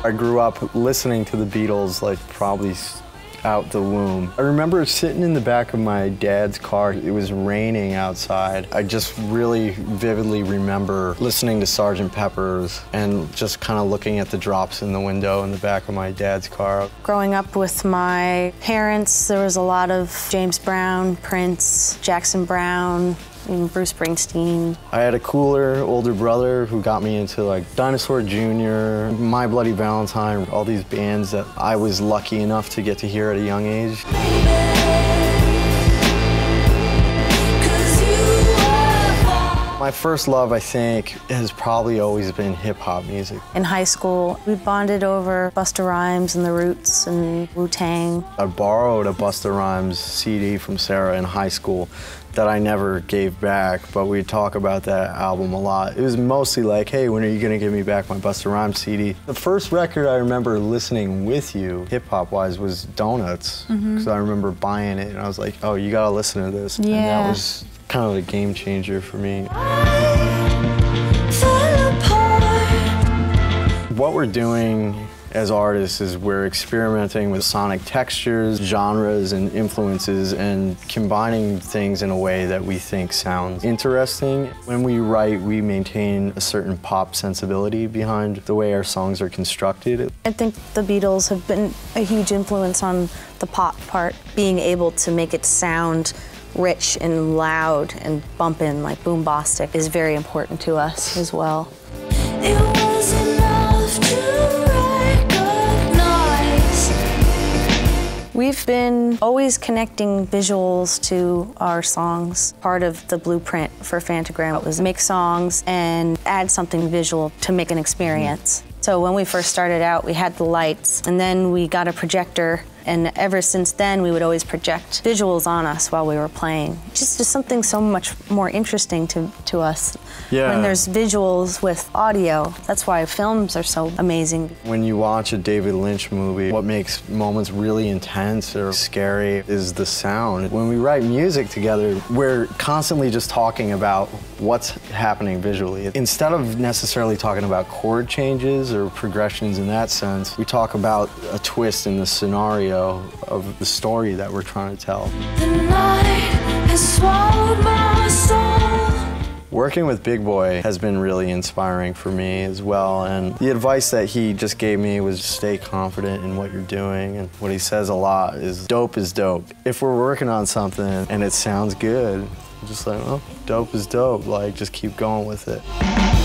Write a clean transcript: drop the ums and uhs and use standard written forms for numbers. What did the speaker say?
I grew up listening to the Beatles like probably out the womb. I remember sitting in the back of my dad's car. It was raining outside. I just really vividly remember listening to Sgt. Pepper's and just kind of looking at the drops in the window in the back of my dad's car. Growing up with my parents, there was a lot of James Brown, Prince, Jackson Browne, and Bruce Springsteen. I had a cooler older brother who got me into like Dinosaur Jr., My Bloody Valentine, all these bands that I was lucky enough to get to hear at a young age. My first love, I think, has probably always been hip-hop music. In high school, we bonded over Busta Rhymes and The Roots and Wu-Tang. I borrowed a Busta Rhymes CD from Sara in high school that I never gave back, but we talk about that album a lot. It was mostly like, hey, when are you gonna give me back my Busta Rhymes CD? The first record I remember listening with you, hip-hop-wise, was Donuts, because I remember buying it and I was like, oh, you gotta listen to this. Yeah. And that was kind of a game changer for me. What we're doing as artists is we're experimenting with sonic textures, genres, and influences, and combining things in a way that we think sounds interesting. When we write, we maintain a certain pop sensibility behind the way our songs are constructed. I think the Beatles have been a huge influence on the pop part. Being able to make it sound rich and loud and bumpin' like boombastic is very important to us as well. It was enough to recognize. We've been always connecting visuals to our songs. Part of the blueprint for Phantogram was make songs and add something visual to make an experience. So when we first started out, we had the lights, and then we got a projector, and ever since then, we would always project visuals on us while we were playing. Just something so much more interesting to us. Yeah. When there's visuals with audio. That's why films are so amazing. When you watch a David Lynch movie, what makes moments really intense or scary is the sound. When we write music together, we're constantly just talking about what's happening visually. Instead of necessarily talking about chord changes or progressions in that sense, we talk about a twist in the scenario of the story that we're trying to tell. The night has swallowed my soul. Working with Big Boi has been really inspiring for me as well, and the advice that he just gave me was stay confident in what you're doing, and what he says a lot is dope is dope. If we're working on something and it sounds good, I'm just like, oh, dope is dope, like just keep going with it.